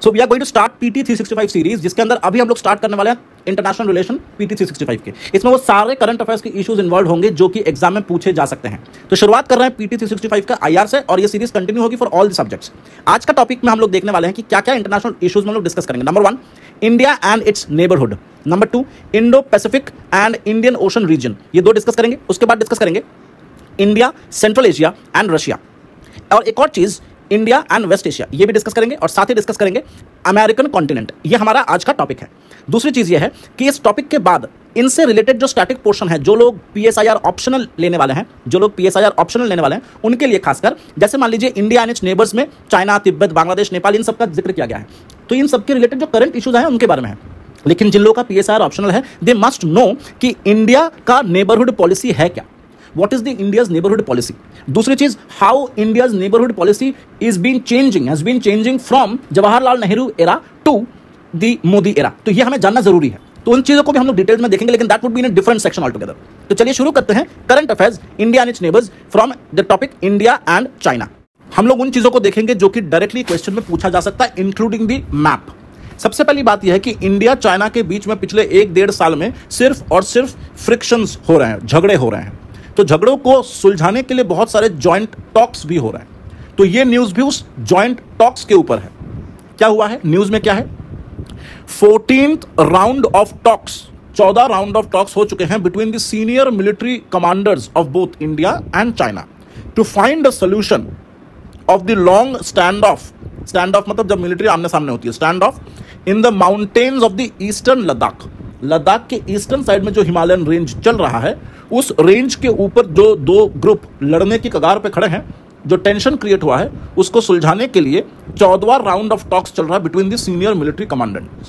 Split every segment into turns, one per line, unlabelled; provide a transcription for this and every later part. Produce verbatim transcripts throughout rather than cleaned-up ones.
So we are going to start PT three sixty five series, जिसके अंदर अभी हम लोग स्टार्ट करने वाले हैं international relation PT three sixty five के। इसमें वो सारे करंट अफेयर्स के इश्यूज इन्वॉल्व होंगे जो कि एग्जाम में पूछे जा सकते हैं। तो शुरुआत कर रहे हैं पीटी थ्री सिक्सटी फाइव का आईआर से, और ये सीरीज कंटिन्यू होगी फॉर ऑल द सब्जेक्ट्स। आज का टॉपिक में हम लोग देखने वाले हैं कि क्या क्या इंटरनेशनल इश्यूज में हम लोग डिस्कस करेंगे। Number one, India and its neighbourhood. Number two, Indo Pacific and Indian Ocean region, ये दो डिस्कस करेंगे। उसके बाद डिस्कस करेंगे India, central Asia and Russia, और एक और चीज इंडिया एंड वेस्ट एशिया, ये भी डिस्कस करेंगे। और साथ ही डिस्कस करेंगे अमेरिकन कॉन्टिनेंट। ये हमारा आज का टॉपिक है। दूसरी चीज ये है कि इस टॉपिक के बाद इनसे रिलेटेड जो स्टैटिक पोर्शन है, जो लोग पीएसआईआर ऑप्शनल लेने वाले हैं, जो लोग पीएसआईआर ऑप्शनल लेने वाले हैं उनके लिए खासकर, जैसे मान लीजिए इंडिया एंड इट्स नेबर्स में चाइना, तिब्बत, बांग्लादेश, नेपाल, इन सब का जिक्र किया गया है। तो इन सबके रिलेटेड जो करंट इश्यूज हैं उनके बारे में है। लेकिन जिन लोगों का पीएसआईआर ऑप्शनल है, दे मस्ट नो कि इंडिया का नेबरहुड पॉलिसी है क्या, what is the India's neighborhood policy। दूसरी चीज, how India's neighborhood policy is being changing, has been changing from Jawaharlal Nehru era to the Modi era। तो ये हमें जानना जरूरी है। तो उन चीजों को भी हम लोग डिटेल्स में देखेंगे, लेकिन that would be in a different section altogether। तो चलिए शुरू करते हैं current affairs India and its neighbours from the topic India and China. हम लोग उन चीजों को देखेंगे जो कि डायरेक्टली क्वेश्चन में पूछा जा सकता है, इंक्लूडिंग द मैप। सबसे पहली बात यह है कि इंडिया चाइना के बीच में पिछले एक डेढ़ साल में सिर्फ और सिर्फ फ्रिक्शंस हो रहे हैं, झगड़े हो रहे हैं। तो झगड़ों को सुलझाने के लिए बहुत सारे जॉइंट टॉक्स भी हो रहे हैं। तो ये न्यूज भी उस जॉइंट टॉक्स के ऊपर है। क्या हुआ है न्यूज में, क्या है, फोर्टीन्थ राउंड ऑफ टॉक्स, चौदह राउंड ऑफ टॉक्स हो चुके हैं between the senior military commanders of both India and China to find a solution of the long standoff, standoff मतलब जब मिलिट्री आमने सामने होती है, standoff in the mountains of the eastern Ladakh. Ladakh के ईस्टर्न साइड में जो Himalayan range चल रहा है, उस रेंज के ऊपर जो दो ग्रुप लड़ने की कगार पे खड़े हैं, जो टेंशन क्रिएट हुआ है, उसको सुलझाने के लिए चौदहवां राउंड ऑफ टॉक्स चल रहा है between the senior military commandants.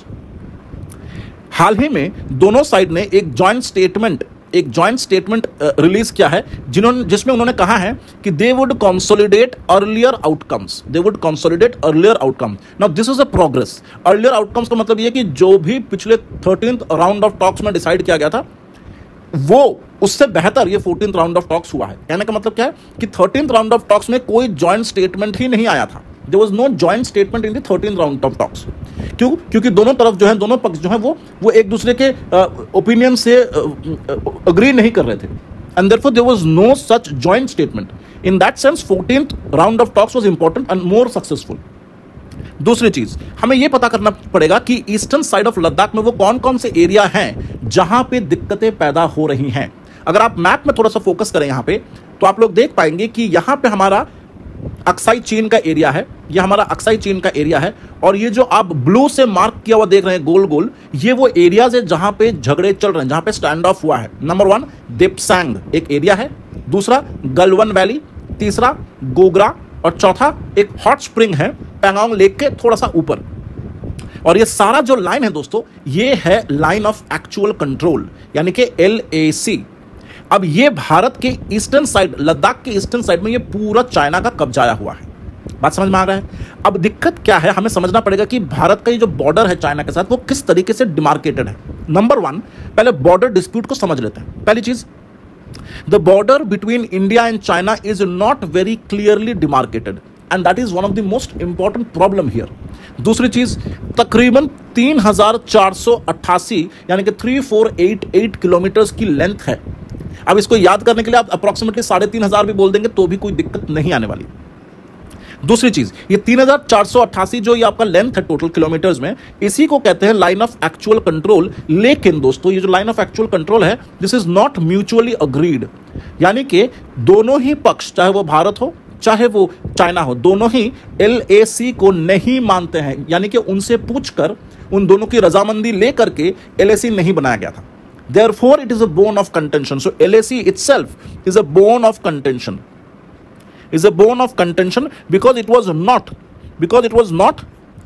हाल ही में दोनों साइड ने एक जॉइंट स्टेटमेंट एक जॉइंट स्टेटमेंट रिलीज किया है, जिन्होंने जिसमें उन्होंने कहा है कि they would consolidate earlier outcomes, they would consolidate earlier outcome. Now this is a progress. Earlier outcomes का मतलब यह कि जो भी पिछले थर्टीन्थ राउंड ऑफ टॉक्स में डिसाइड किया गया था, वो उससे बेहतर ये फोर्टीन्थ राउंड ऑफ टॉक्स हुआ है। कहने का मतलब क्या है कि थर्टीन्थ राउंड ऑफ टॉक्स में कोई जॉइंट स्टेटमेंट ही नहीं आया था। There was no joint statement in the thirteenth round of talks. क्यों? क्योंकि दोनों तरफ जो है, दोनों पक्ष जो है वो वो एक दूसरे के ओपिनियन uh, से अग्री uh, नहीं कर रहे थे, and therefore there was no such joint statement. In that sense fourteenth round of talks was important and more successful. दूसरी चीज, हमें यह पता करना पड़ेगा कि ईस्टर्न साइड ऑफ लद्दाख में वो कौन कौन से एरिया हैं जहां पे दिक्कतें पैदा हो रही हैं। अगर आप मैप में थोड़ा सा फोकस करें यहां पे, तो आप लोग देख पाएंगे कि यहां पे हमारा अक्साई चीन का एरिया है, यह हमारा अक्साई चीन का एरिया है, और ये जो आप ब्लू से मार्क किया हुआ देख रहे हैं गोल गोल, ये वो एरियाज है जहां पे झगड़े चल रहे हैं, जहां पे स्टैंड ऑफ हुआ है। नंबर वन दिप्सांग एक एरिया है, दूसरा गलवन वैली, तीसरा गोगरा, और चौथा एक हॉट स्प्रिंग है पैंगोंग लेक के थोड़ा सा ऊपर। और ये सारा जो लाइन है दोस्तों, ये है लाइन ऑफ एक्चुअल कंट्रोल, यानी कि एल ए सी। अब ये भारत के ईस्टर्न साइड, लद्दाख के ईस्टर्न साइड में ये पूरा चाइना का कब्जाया हुआ है। बात समझ में आ रहा है? अब दिक्कत क्या है, हमें समझना पड़ेगा कि भारत का ये जो बॉर्डर है चाइना के साथ, वो किस तरीके से डिमार्केटेड है। नंबर वन, पहले बॉर्डर डिस्प्यूट को समझ लेते हैं। पहली चीज, the border between India and China is not very clearly demarcated, and that is one of the most important problem here। दूसरी चीज, तकरीबन तीन हजार चार सौ अट्ठासी यानी कि three four eight eight kilometre की लेंथ है। अब इसको याद करने के लिए आप अप्रोक्सीमेटली साढ़े तीन हजार भी बोल देंगे तो भी कोई दिक्कत नहीं आने वाली। दूसरी चीज, ये तीन हजार चार सौ अट्ठासी जो ये आपका लेंथ है टोटल किलोमीटर्स में, इसी को कहते हैं लाइन ऑफ एक्चुअल कंट्रोल। लेकिन दोस्तों, ये जो लाइन ऑफ एक्चुअल कंट्रोल है, this is not mutually agreed, यानी कि दोनों ही पक्ष, चाहे वो भारत हो चाहे वो चाइना हो, दोनों ही एल ए सी को नहीं मानते हैं, यानी कि उनसे पूछकर, उन दोनों की रजामंदी लेकर के एल ए सी नहीं बनाया गया था। Therefore, it is a bone of contention. So L A C itself is a bone of contention. Is a bone of contention because it was not, because it was not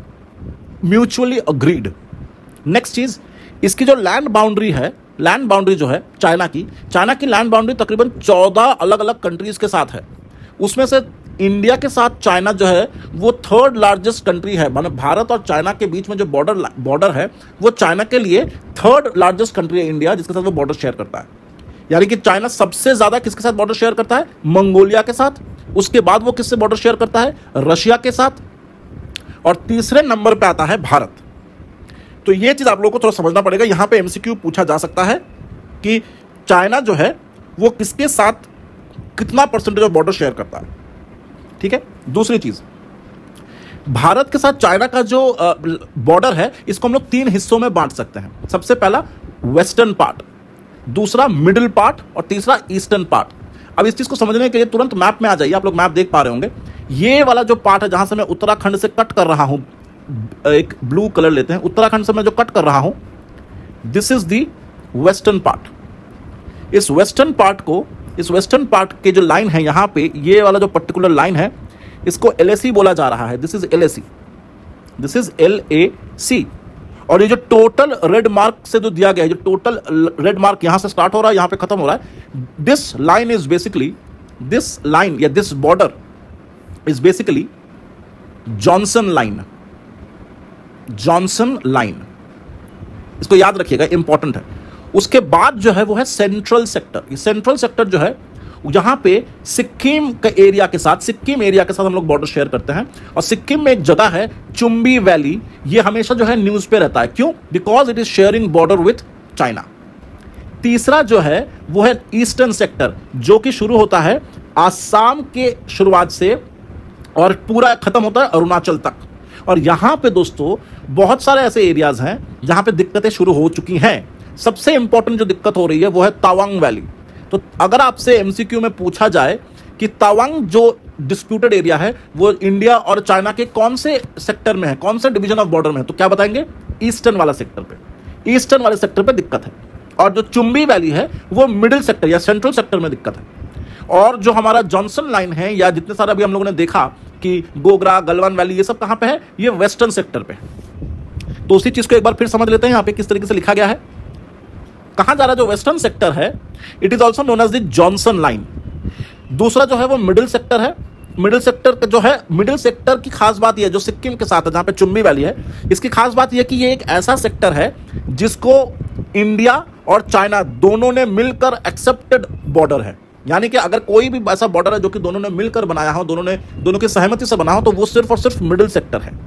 mutually agreed. Next चीज, इसकी जो land boundary है, land boundary जो है China की, China की land boundary तकरीबन चौदह अलग अलग कंट्रीज के साथ है। उसमें से इंडिया के साथ चाइना जो है वो थर्ड लार्जेस्ट कंट्री है। मतलब भारत और चाइना के बीच में जो बॉर्डर बॉर्डर है, वो चाइना के लिए थर्ड लार्जेस्ट कंट्री है इंडिया, जिसके साथ वो बॉर्डर शेयर करता है। यानी कि चाइना सबसे ज्यादा किसके साथ बॉर्डर शेयर करता है? मंगोलिया के साथ। उसके बाद वो किससे बॉर्डर शेयर करता है? रशिया के साथ। और तीसरे नंबर पे आता है भारत। तो ये चीज आप लोगों को थोड़ा समझना पड़ेगा। यहां पे एमसीक्यू पूछा जा सकता है कि चाइना जो है वो किसके साथ कितना परसेंटेज ऑफ बॉर्डर शेयर करता है। ठीक है, दूसरी चीज, भारत के साथ चाइना का जो बॉर्डर है इसको हम लोग तीन हिस्सों में बांट सकते हैं। सबसे पहला वेस्टर्न पार्ट, दूसरा मिडिल पार्ट और तीसरा ईस्टर्न पार्ट। अब इस चीज को समझने के लिए तुरंत मैप में आ जाइए। आप लोग मैप देख पा रहे होंगे। ये वाला जो पार्ट है जहां से मैं उत्तराखंड से कट कर रहा हूं, एक ब्लू कलर लेते हैं, उत्तराखंड से मैं जो कट कर रहा हूं, this is the western part. इस वेस्टर्न पार्ट को, इस वेस्टर्न पार्ट के जो लाइन है यहां पे, ये वाला जो पर्टिकुलर लाइन है इसको एल ए सी बोला जा रहा है। This is L A C, this is L A C. और ये जो टोटल रेड मार्क से जो दिया गया है, जो टोटल रेड मार्क यहां से स्टार्ट हो रहा है यहां पे खत्म हो रहा है, this line is basically, this line या this border is basically Johnson line. Johnson line, इसको याद रखिएगा, इंपॉर्टेंट है। उसके बाद जो है वो है सेंट्रल सेक्टर। ये सेंट्रल सेक्टर जो है यहां पे सिक्किम के एरिया के साथ, सिक्किम एरिया के साथ हम लोग बॉर्डर शेयर करते हैं। और सिक्किम में एक जगह है चुम्बी वैली, ये हमेशा जो है न्यूज पे रहता है। क्यों? Because it is sharing border with China. तीसरा जो है वो है ईस्टर्न सेक्टर, जो कि शुरू होता है आसाम के शुरुआत से और पूरा खत्म होता है अरुणाचल तक। और यहां पे दोस्तों बहुत सारे ऐसे एरियाज हैं जहां पे दिक्कतें शुरू हो चुकी हैं। सबसे इंपॉर्टेंट जो दिक्कत हो रही है वो है तावांग वैली। तो अगर आपसे एमसीक्यू में पूछा जाए कि तावांग जो डिस्प्यूटेड एरिया है वो इंडिया और चाइना के कौन से सेक्टर में है, कौन से डिवीजन ऑफ बॉर्डर में है, तो क्या बताएंगे? ईस्टर्न वाला सेक्टर पे। ईस्टर्न वाले सेक्टर पे दिक्कत है। और जो चुम्बी वैली है वो मिडिल सेक्टर या सेंट्रल सेक्टर में दिक्कत है। और जो हमारा जॉनसन लाइन है या जितने सारे अभी हम लोगों ने देखा कि गोगरा, गलवान वैली, ये सब कहां पे है? ये वेस्टर्न सेक्टर पे। तो उसी चीज को एक बार फिर समझ लेते हैं यहां पे किस तरीके से लिखा गया है। कहां जा रहा है? जो वेस्टर्न सेक्टर है, it is also known as the Johnson line. दूसरा जो है वो मिडिल सेक्टर है। मिडिल सेक्टर जो है, मिडिल सेक्टर की खास बात यह है, जो सिक्किम के साथ है जहां पे चुम्बी वैली है, इसकी खास बात यह कि ये एक ऐसा सेक्टर है जिसको इंडिया और चाइना दोनों ने मिलकर एक्सेप्टेड बॉर्डर है। यानी कि अगर कोई भी ऐसा बॉर्डर है जो कि दोनों ने मिलकर बनाया हो, दोनों ने दोनों की सहमति से बना हो, तो वो सिर्फ और सिर्फ मिडिल सेक्टर है।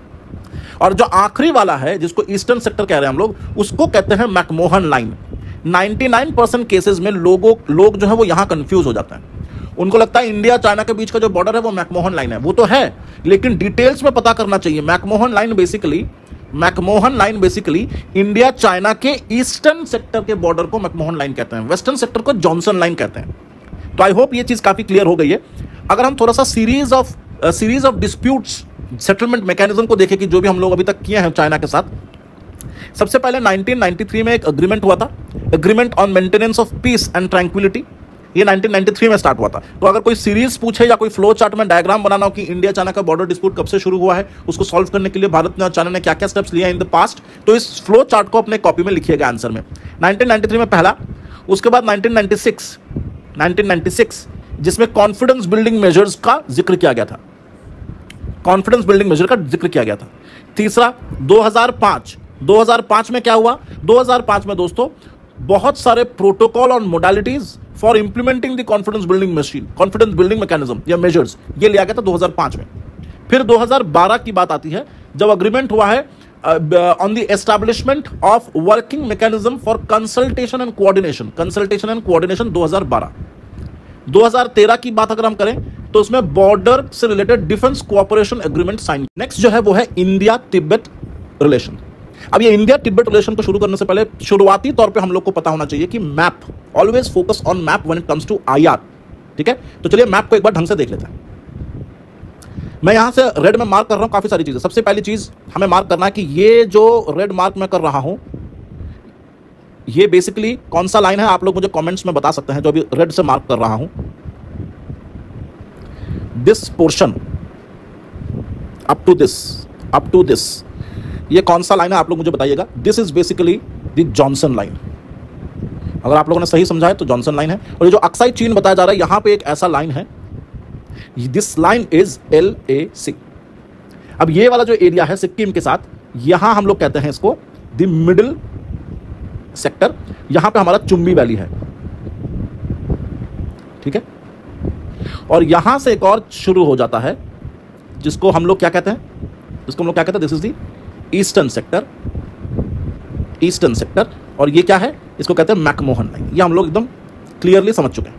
और जो आखिरी वाला है जिसको ईस्टर्न सेक्टर कह रहे हैं हम लोग, उसको कहते हैं मैकमोहन लाइन। निन्यानवे परसेंट केसेस में लोगों लोग जो है वो यहां कंफ्यूज हो जाते हैं। उनको लगता है इंडिया चाइना के बीच का जो बॉर्डर है वो मैकमोहन लाइन है। वो तो है, लेकिन डिटेल्स में पता करना चाहिए। McMahon line basically McMahon line basically India China के ईस्टर्न सेक्टर के बॉर्डर को मैकमोहन लाइन कहते हैं, वेस्टर्न सेक्टर को जॉनसन लाइन कहते हैं। तो आई होप ये चीज काफी क्लियर हो गई है। अगर हम थोड़ा सा series of series of disputes settlement mechanism को देखें कि जो भी हम लोग अभी तक किए हैं चाइना के साथ, सबसे पहले नाइनटीन नाइंटी थ्री में एक अग्रीमेंट हुआ था, agreement on maintenance of peace and tranquillity. ये नाइनटीन नाइंटी थ्री में स्टार्ट हुआ था। तो अगर कोई सीरीज पूछे या कोई फ्लो चार्ट में डायग्राम बनाना हो कि इंडिया चाइना का बॉर्डर डिस्प्यूट कब से शुरू हुआ है, उसको सॉल्व करने के लिए भारत ने और चाइना ने क्या क्या स्टेप्स लिया इन द पास्ट, तो इस फ्लो चार्ट को अपने कॉपी में लिखिएगा आंसर में। नाइनटीन नाइंटी थ्री में पहला, उसके बाद nineteen ninety six nineteen ninety six जिसमें कॉन्फिडेंस बिल्डिंग मेजर्स का जिक्र किया गया था, कॉन्फिडेंस बिल्डिंग मेजर का जिक्र किया गया था। तीसरा दो हज़ार पाँच दो हज़ार पाँच में क्या हुआ? दो हज़ार पाँच में दोस्तों बहुत सारे प्रोटोकॉल और modalities for implementing the confidence building machine, confidence building mechanism या मेजर्स, ये लिया गया था दो हज़ार पाँच में। फिर दो हज़ार बारह की बात आती है जब अग्रीमेंट हुआ है on the establishment of working mechanism for consultation and coordination, consultation and coordination दो हज़ार बारह। दो हज़ार तेरह की बात अगर हम करें तो उसमें बॉर्डर से related defence cooperation agreement sign. Next जो है वो है इंडिया तिब्बत रिलेशन। अब ये इंडिया तिब्बत रिलेशन को शुरू करने से पहले शुरुआती तौर पे हम लोग को पता होना चाहिए कि map, always focus on map when it comes to IR. ठीक है, तो चलिए मैप को एक बार ढंग से देख लेते हैं। मैं यहां से रेड में मार्क कर रहा हूं काफी सारी चीजें। सबसे पहली चीज हमें मार्क करना है कि ये जो रेड मार्क मैं कर रहा हूं ये बेसिकली कौन सा लाइन है, आप लोग मुझे कमेंट्स में बता सकते हैं। जो अभी रेड से मार्क कर रहा हूं, this portion up to this up to this ये कौन सा लाइन है, आप लोग मुझे बताइएगा। This is basically the Johnson line. अगर आप लोगों ने सही समझा है तो जॉनसन लाइन है। और ये जो अक्साई चीन बताया जा रहा है, यहां पे एक ऐसा लाइन है, this line is L A C. अब ये वाला जो एरिया है सिक्किम के साथ, यहां हम लोग कहते हैं इसको द मिडिल सेक्टर। यहां पे हमारा चुम्बी वैली है। ठीक है, और यहां से एक और शुरू हो जाता है जिसको हम लोग क्या कहते हैं, इसको हम लोग क्या कहते हैं, this is the eastern sector, eastern sector. और ये क्या है, इसको कहते हैं मैकमोहन लाइन। ये हम लोग एकदम क्लियरली समझ चुके हैं,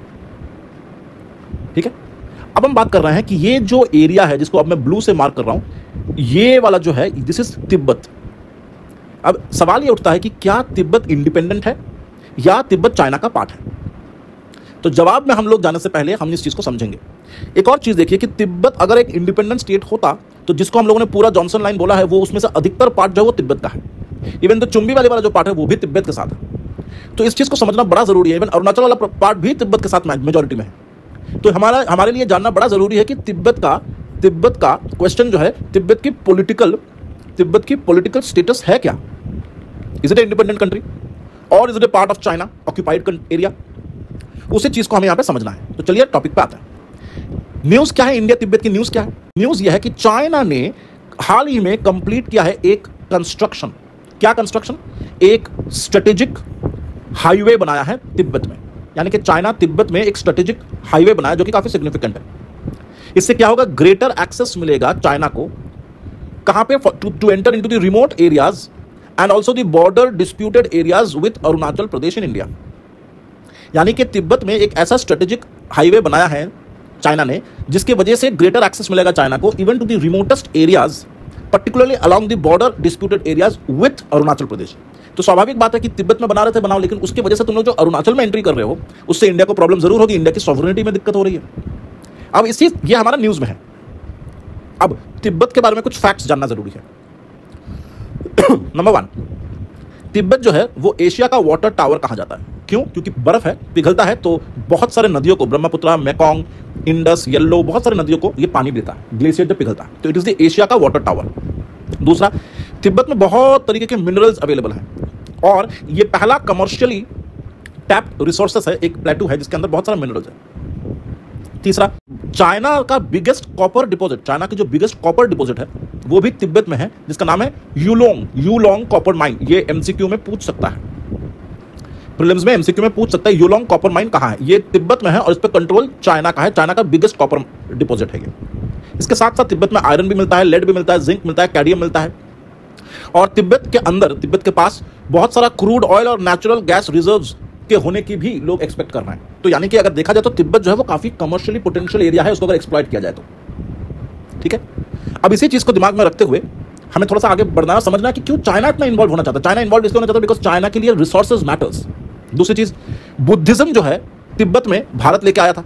ठीक है। अब हम बात कर रहे हैं कि ये जो एरिया है जिसको अब मैं ब्लू से मार्क कर रहा हूं, ये वाला जो है दिस इज तिब्बत। अब सवाल ये उठता है कि क्या तिब्बत इंडिपेंडेंट है या तिब्बत चाइना का पार्ट है। तो जवाब में हम लोग जाने से पहले हम इस चीज को समझेंगे। एक और चीज देखिए कि तिब्बत अगर एक इंडिपेंडेंट स्टेट होता तो जिसको हम लोगों ने पूरा जॉनसन लाइन बोला है, वो उसमें से अधिकतर पार्ट जो है वो तिब्बत का है। इवन तो चुंबी वाले वाला जो पार्ट है वो भी तिब्बत के साथ है। तो इस चीज को समझना बड़ा जरूरी है। इवन अरुणाचल वाला पार्ट भी तिब्बत के साथ मेजोरिटी में है। तो हमारा हमारे लिए जानना बड़ा जरूरी है कि तिब्बत का तिब्बत का क्वेश्चन जो है, तिब्बत की पॉलिटिकल तिब्बत की पॉलिटिकल स्टेटस है क्या। Is it a independent country और is it a part of China occupied area, उसी चीज को हमें यहां पे समझना है। तो चलिए टॉपिक पे आते हैं। न्यूज क्या है, इंडिया तिब्बत की न्यूज क्या है। न्यूज यह है कि चाइना ने हाल ही में कंप्लीट किया है एक कंस्ट्रक्शन। क्या कंस्ट्रक्शन, एक स्ट्रेटेजिक हाईवे बनाया है तिब्बत में। यानी कि चाइना तिब्बत में एक स्ट्रेटेजिक हाईवे बनाया जो कि काफी सिग्निफिकेंट है। इससे क्या होगा, ग्रेटर एक्सेस मिलेगा चाइना को कहां पे, to enter into the remote areas and also the border disputed areas with Arunachal Pradesh in India. यानी कि तिब्बत में एक ऐसा स्ट्रेटेजिक हाईवे बनाया है चाइना ने जिसकी वजह से ग्रेटर एक्सेस मिलेगा चाइना को even to the remotest areas, particularly along the border disputed areas with Arunachal Pradesh. तो स्वाभाविक बात है कि तिब्बत में बना रहे थे बनाओ, लेकिन उसकी वजह से तुम लोग जो अरुणाचल में एंट्री कर रहे हो उससे इंडिया को प्रॉब्लम जरूर होगी, इंडिया की सॉवरेनिटी में दिक्कत हो रही है। अब इसी ये हमारा न्यूज में है। अब तिब्बत के बारे में कुछ फैक्ट्स जानना जरूरी है। नंबर वन, तिब्बत जो है वो एशिया का वाटर टावर कहा जाता है। क्यों? क्योंकि बर्फ है, पिघलता है, तो बहुत सारे नदियों को, ब्रह्मपुत्र, मेकोंग, इंडस, येलो, बहुत सारे नदियों को ये पानी देता है, ग्लेशियर जब पिघलता है, तो इट इज द एशिया का वाटर टावर। दूसरा, तिब्बत में बहुत तरीके के मिनरल्स अवेलेबल हैं और ये पहला कमर्शियली टैप रिसोर्सेस है, एक प्लेटू है जिसके अंदर बहुत सारे मिनरल्स है। तीसरा, चाइना का बिगेस्ट कॉपर डिपॉजिट, चाइना की जो बिगेस्ट कॉपर डिपॉजिट है वो भी तिब्बत में है, जिसका नाम है यूलोंग यूलोंग कॉपर माइन। ये एमसीक्यू में पूछ सकता है, प्रीलिम्स में एमसीक्यू में पूछ सकता है यूलोंग कॉपर माइन कहां है। ये तिब्बत में है और इस पर कंट्रोल चाइना का है, चाइना का बिगेस्ट कॉपर डिपॉजिट है ये। इसके साथ साथ तिब्बत में आयरन भी मिलता है, लेड भी मिलता है, जिंक मिलता है, कैडमियम मिलता है। और तिब्बत के अंदर, तिब्बत के पास बहुत सारा क्रूड ऑयल और नेचुरल गैस रिजर्व्स के होने की भी लोग एक्सपेक्ट कर रहे हैं। तो यानी कि अगर देखा जाए तो तिब्बत जो है वो काफी कमर्शियली पोटेंशियल एरिया है, उसको अगर एक्सप्लॉइट किया जाए तो। ठीक है, अब इसी चीज को दिमाग में रखते हुए हमें थोड़ा सा आगे बढ़ना, समझना कि क्यों चाइना इतना इन्वॉल्व होना चाहता है। चाइना इन्वॉल्व इसलिए होना चाहता है बिकॉज चाइना के लिए रिसोर्सेज मैटर्स। दूसरी चीज, बुद्धिज्म जो है तिब्बत में भारत लेके आया था।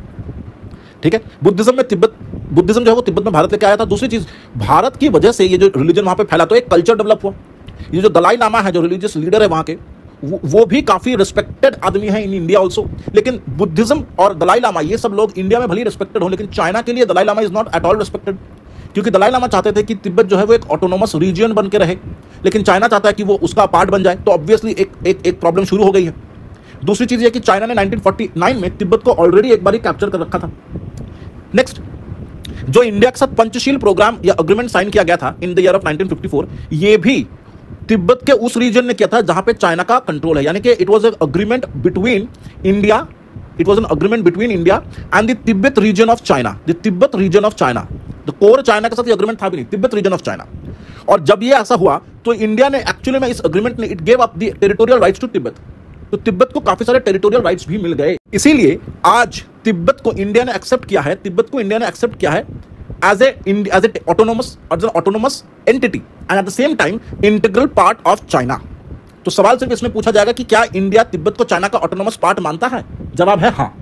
ठीक है, बुद्धिज्म में तिब्बत बुद्धिज्म जो है वो तिब्बत में भारत लेके आया था। दूसरी चीज, भारत की वजह से ये जो रिलीजन वहां पे फैला तो एक कल्चर डेवलप हुआ। ये जो दलाई लामा है, जो रिलीजियस लीडर है वहां के, वो, वो भी काफी रिस्पेक्टेड आदमी है इन इंडिया ऑल्सो। लेकिन बुद्धिज्म और दलाई लामा ये सब लोग इंडिया में भले रिस्पेक्टेड हो, लेकिन चाइना के लिए Dalai Lama is not at all respected, क्योंकि दलाई लामा चाहते थे कि तिब्बत जो है वो एक ऑटोनोमस रीजन बन के रहे, लेकिन चाइना चाहता है कि वो उसका पार्ट बन जाए। तो ऑब्वियसली एक एक एक प्रॉब्लम शुरू हो गई है। दूसरी चीज ये कि चाइना ने नाइनटीन फोर्टी नाइन में तिब्बत को ऑलरेडी एक बार ही कैप्चर कर रखा था। नेक्स्ट, जो इंडिया के साथ पंचशील प्रोग्राम या अग्रीमेंट साइन किया गया था in the year of nineteen fifty four, ये भी तिब्बत के उस रीजन ने किया था जहां पे चाइना का कंट्रोल है। यानी कि it was an agreement between India it was an agreement between India and the Tibet region of China the Tibet region of China the core China के साथ ये अग्रीमेंट था भी नहीं, तिब्बत रीजन ऑफ चाइना। और जब ये ऐसा हुआ तो इंडिया ने एक्चुअली में इस अग्रीमेंट ने it gave up the territorial rights to Tibet. तो तिब्बत को काफी सारे टेरिटोरियल राइट्स भी मिल गए। इसीलिए आज तिब्बत को इंडिया ने एक्सेप्ट किया है तिब्बत को इंडिया ने एक्सेप्ट किया है as a as a autonomous as an autonomous entity and at the same time integral part of China. तो सवाल सिर्फ इसमें पूछा जाएगा कि क्या इंडिया तिब्बत को चाइना का ऑटोनोमस पार्ट मानता है? जवाब है हाँ।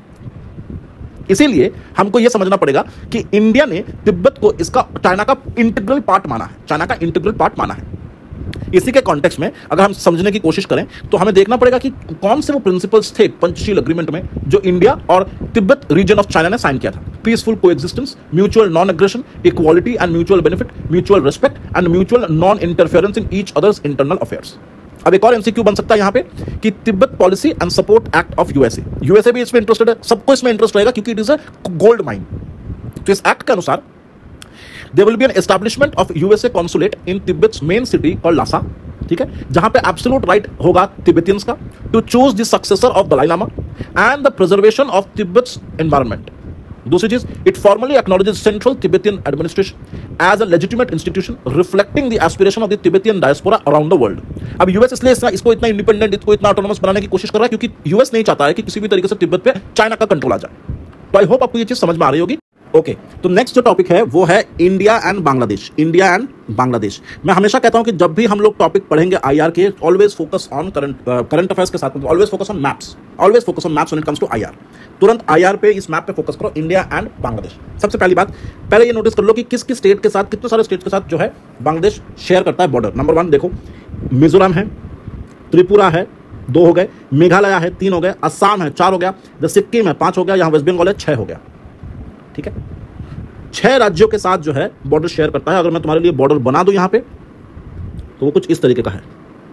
इसीलिए हमको यह समझना पड़ेगा कि इंडिया ने तिब्बत को इसका चाइना का इंटीग्रल पार्ट माना है, चाइना का इंटीग्रल पार्ट माना है। इसी के कॉन्टेक्स्ट में अगर हम समझने की कोशिश करें तो हमें देखना पड़ेगा कि कौन से वो प्रिंसिपल्स थे पंचशील अग्रीमेंट में जो इंडिया और तिब्बत रीजन ऑफ चाइना ने साइन किया था। Peaceful coexistence, mutual non aggression, equality and mutual benefit, mutual respect and mutual non interference in each other's internal affairs. अब एक और एमसीक्यू बन सकता है यहां पे कि Tibet policy and support act of USA. USA भी इसमें इंटरेस्टेड है, सबको इसमें इंटरेस्ट रहेगा क्योंकि it is a gold mine. तो इस एक्ट के अनुसार there will be an establishment of U S A consulate in Tibet's main city called Lhasa, ठीक है, जहां पे absolute right होगा तिब्बतियंस का to choose the successor of Dalai Lama and the preservation of Tibet's environment। दूसरी चीज, it formally acknowledges central Tibetan administration as a legitimate institution reflecting the aspiration of the Tibetan diaspora around the world. अब US इसलिए इसको इतना independent, इसको इतना autonomous बनाने की कोशिश कर रहा है क्योंकि यूएस नहीं चाहता है कि किसी भी तरीके से तिब्बत पे चाइना का कंट्रोल आ जाए। तो आई होप आपको ये चीज समझ में आ रही होगी। ओके okay, तो नेक्स्ट जो टॉपिक है वो है India and Bangladesh. India and Bangladesh, मैं हमेशा कहता हूं कि जब भी हम लोग टॉपिक पढ़ेंगे आईआर के, always focus on current current affairs के साथ, always focus on maps, always focus on maps when it comes to IR. तुरंत आईआर पे, इस मैप पे फोकस करो, इंडिया एंड बांग्लादेश। सबसे पहली बात, पहले ये नोटिस कर लो कि किस किस स्टेट के साथ, कितने सारे स्टेट के साथ जो है बांग्लादेश शेयर करता है बॉर्डर। नंबर वन देखो, मिजोरम है, त्रिपुरा है, दो हो गए, मेघालय है, तीन हो गए, असम है, चार हो गया, सिक्किम है, पांच हो गया, यहाँ वेस्ट बंगाल है, छह हो गया। ठीक है, छह राज्यों के साथ जो है बॉर्डर शेयर करता है। अगर मैं तुम्हारे लिए बॉर्डर बना दूं यहां पे, तो वो कुछ इस तरीके का है।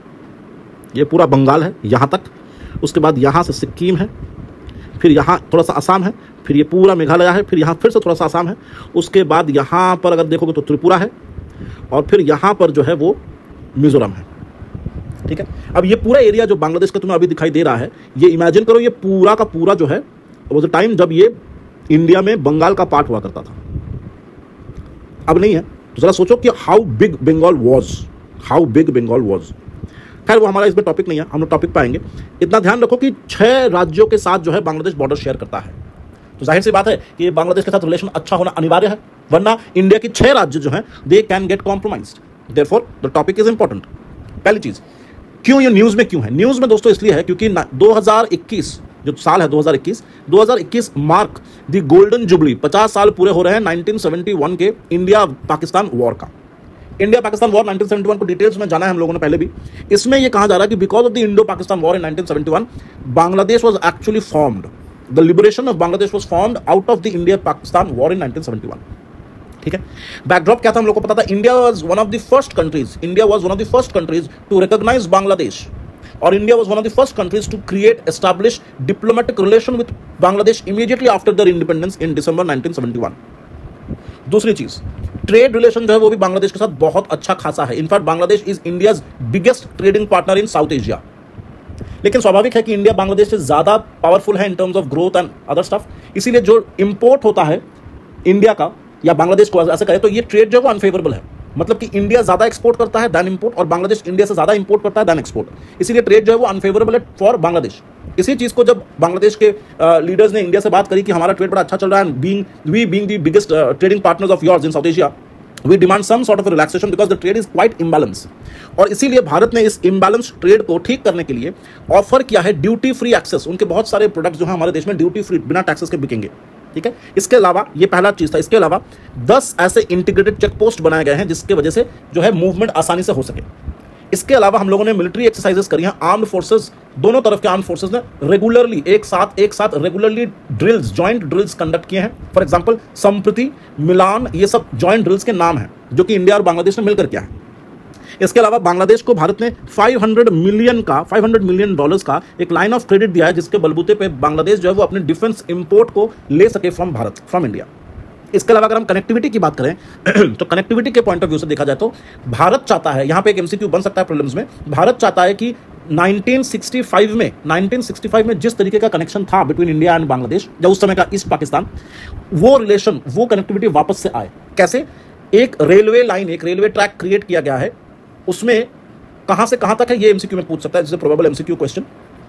ये पूरा बंगाल है यहां तक, उसके बाद यहां से सिक्किम है, फिर यहां थोड़ा सा असम है, फिर ये पूरा मेघालय है, फिर यहां फिर से थोड़ा सा असम है, उसके बाद यहां पर अगर देखोगे तो त्रिपुरा है, और फिर यहां पर जो है वो मिजोरम है। ठीक है, अब ये पूरा एरिया जो बांग्लादेश का तुम्हें अभी दिखाई दे रहा है, ये इमेजिन करो, ये पूरा का पूरा जो है वो जो टाइम जब ये इंडिया में बंगाल का पार्ट हुआ करता था, अब नहीं है। तो जरा सोचो कि how big Bengal was, how big Bengal was. खैर वो हमारा इसमें टॉपिक नहीं है, हम लोग टॉपिक पे आएंगे। इतना ध्यान रखो कि छह राज्यों के साथ जो है बांग्लादेश बॉर्डर शेयर करता है। तो जाहिर सी बात है कि बांग्लादेश के साथ रिलेशन अच्छा होना अनिवार्य है, वरना इंडिया के छह राज्य जो हैं they can get compromised. Therefore the topic is important. पहली चीज, क्यों ये न्यूज में क्यों है? न्यूज में दोस्तों इसलिए है क्योंकि दो हज़ार इक्कीस जो साल है, दो हज़ार इक्कीस दो हज़ार इक्कीस मार्क द गोल्डन जुबली, पचास साल पूरे हो रहे हैं नाइनटीन सेवेंटी वन के इंडिया पाकिस्तान वॉर का। India Pakistan war nineteen seventy one को डिटेल्स में जाना है हम लोगों ने पहले भी। इसमें यह कहा जा रहा है कि because of the Indo Pakistan war in nineteen seventy one, Bangladesh was actually formed, the liberation of Bangladesh was formed out of the India Pakistan war in nineteen seventy one. ठीक है, बैकड्रॉप क्या था हम लोग को पता था, India was one of the first countries India was one of the first countries to recognise Bangladesh, और India was one of the first countries to create, establish diplomatic relation with Bangladesh immediately after their independence in December nineteen seventy one. दूसरी चीज, trade relation जो है वो भी बांग्लादेश के साथ बहुत अच्छा खासा है। In fact Bangladesh is India's biggest trading partner in South Asia. लेकिन स्वाभाविक है कि इंडिया बांग्लादेश से ज्यादा पावरफुल है in terms of growth and other stuff, इसीलिए जो इंपोर्ट होता है इंडिया का या बांग्लादेश को ऐसे कहे तो ये ट्रेड जो है वो अनफेवरेबल है। मतलब कि इंडिया ज्यादा एक्सपोर्ट करता है दैन इंपोर्ट, और बांग्लादेश इंडिया से ज्यादा इंपोर्ट करता है दैन एक्सपोर्ट, इसीलिए ट्रेड जो है वो अनफेवरेबल है फॉर बांग्लादेश। इसी चीज को जब बांग्लादेश के लीडर्स ने इंडिया से बात करी कि हमारा ट्रेड बड़ा अच्छा चल रहा है, being we being the biggest trading partners of yours in South Asia, we demand some sort of relaxation because the trade is quite imbalance. और इसीलिए भारत ने इस इम्बैलेंस ट्रेड को ठीक करने के लिए ऑफर किया है ड्यूटी फ्री एक्सेस। उनके बहुत सारे प्रोडक्ट्स जो है हमारे देश में ड्यूटी फ्री बिना टैक्सेस के बिकेंगे। ठीक है, इसके अलावा ये पहला चीज था, इसके अलावा दस ऐसे इंटीग्रेटेड चेक पोस्ट बनाए गए हैं जिसके वजह से जो है मूवमेंट आसानी से हो सके। इसके अलावा हम लोगों ने मिलिट्री एक्सरसाइजेस करी हैं, आर्म्ड फोर्सेस, दोनों तरफ के आर्म्ड फोर्सेस ने रेगुलरली एक साथ एक साथ regularly drills, joint drills conduct किए हैं। फॉर एग्जांपल संप्रति, मिलान, ये सब जॉइंट ड्रिल्स के नाम हैं जो कि इंडिया और बांग्लादेश ने मिलकर किया है। इसके अलावा बांग्लादेश को भारत ने पाँच सौ मिलियन का पाँच सौ मिलियन डॉलर्स का एक लाइन ऑफ क्रेडिट दिया है, जिसके बलबूते पे बांग्लादेश जो है वो अपने डिफेंस इंपोर्ट को ले सके फ्रॉम भारत, फ्रॉम इंडिया। इसके अलावा अगर हम कनेक्टिविटी की बात करें तो कनेक्टिविटी के पॉइंट ऑफ व्यू से देखा जाए तो भारत चाहता है, यहां पे एक एमसीक्यू बन सकता है प्रीलिम्स में, भारत चाहता है कि नाइनटीन सिक्सटी फाइव में नाइनटीन सिक्सटी फाइव में जिस तरीके का कनेक्शन था बिटवीन इंडिया एंड बांग्लादेश, जब उस समय का ईस्ट पाकिस्तान, वो रिलेशन, वो कनेक्टिविटी वापस से आए। कैसे? एक रेलवे लाइन, एक रेलवे ट्रैक क्रिएट किया गया है, उसमें कहां से कहां तक है ये एमसीक्यू में पूछ सकता है, जैसे प्रोबेबल एमसीक्यू क्वेश्चन।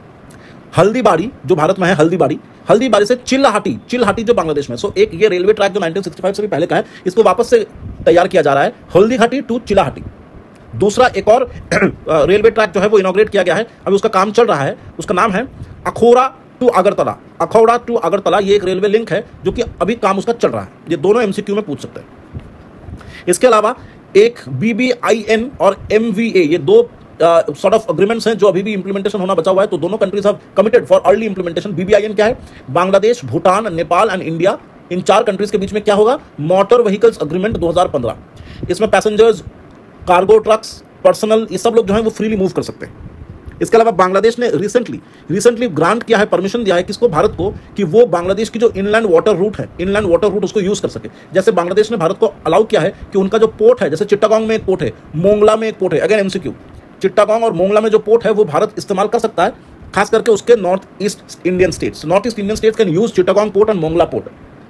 हल्दीबाड़ी जो भारत में है, हल्दीबाड़ी, हल्दीबाड़ी से चिल्लाहाटी, चिल्लाहाटी जो बांग्लादेश में, सो एक ये रेलवे ट्रैक जो नाइनटीन सिक्सटी फाइव से भी पहले का है, इसको वापस से तैयार किया जा रहा है, हल्दीघाटी टू चिल्लाहाटी। दूसरा एक और रेलवे ट्रैक जो है वो इनॉग्रेट किया गया है, अभी उसका काम चल रहा है, उसका नाम है अखौरा टू अगरतला, अखौरा टू अगरतला, ये एक रेलवे लिंक है जो कि अभी काम उसका चल रहा है। ये दोनों एमसीक्यू में पूछ सकते हैं। इसके अलावा एक बीबीआईएन और एमवीए, ये दो सॉर्ट ऑफ अग्रीमेंट्स हैं जो अभी भी इंप्लीमेंटेशन होना बचा हुआ है, तो दोनों countries have committed for early implementation. BBIN क्या है? बांग्लादेश, भूटान, नेपाल एंड इंडिया, इन चार कंट्रीज के बीच में क्या होगा? मोटर व्हीकल्स अग्रीमेंट दो हज़ार पंद्रह। इसमें पैसेंजर्स, कार्गो ट्रक्स, पर्सनल, ये सब लोग जो है वो फ्रीली मूव कर सकते हैं। इसके अलावा बांग्लादेश ने रिसेंटली रिसेंटली ग्रांट किया है, परमिशन दिया है किसको? भारत को, कि वो बांग्लादेश की जो इनलैंड वाटर रूट है, इनलैंड वाटर रूट उसको यूज कर सके। जैसे बांग्लादेश ने भारत को अलाउ किया है कि उनका जो पोर्ट है, जैसे चिट्टागोंग में एक पोर्ट है, मोंगला में एक पोर्ट है, अगेन एमसीक्यू, चिट्टागोंग और मोंगला में जो पोर्ट है वो भारत इस्तेमाल कर सकता है, खास करके उसके north east Indian states. North east Indian states can use Chittagong port and Mongla port.